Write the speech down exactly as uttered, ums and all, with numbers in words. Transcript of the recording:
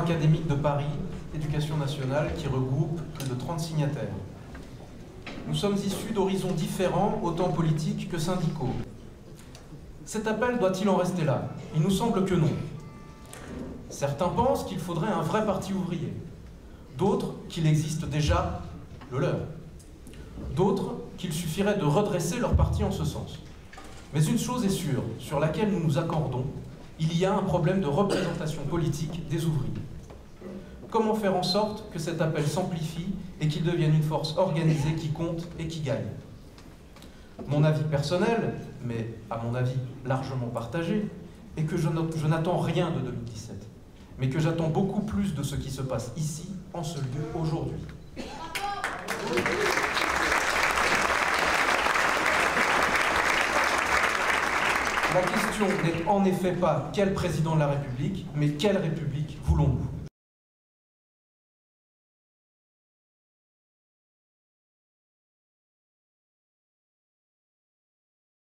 académique de Paris, Éducation nationale, qui regroupe plus de trente signataires. Nous sommes issus d'horizons différents, autant politiques que syndicaux. Cet appel doit-il en rester là? Il nous semble que non. Certains pensent qu'il faudrait un vrai parti ouvrier. D'autres qu'il existe déjà le leur. D'autres qu'il suffirait de redresser leur parti en ce sens. Mais une chose est sûre, sur laquelle nous nous accordons, il y a un problème de représentation politique des ouvriers. Comment faire en sorte que cet appel s'amplifie et qu'il devienne une force organisée qui compte et qui gagne? Mon avis personnel, mais à mon avis largement partagé, est que je n'attends rien de deux mille dix-sept, mais que j'attends beaucoup plus de ce qui se passe ici, en ce lieu, aujourd'hui. La question n'est en effet pas quel président de la République, mais quelle République voulons-nous?